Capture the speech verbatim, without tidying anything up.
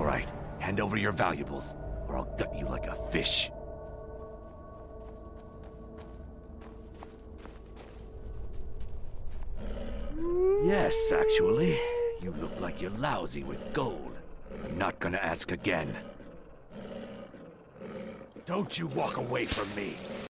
All right, hand over your valuables, or I'll gut you like a fish. Yes, actually. You look like you're lousy with gold. I'm not gonna ask again. Don't you walk away from me.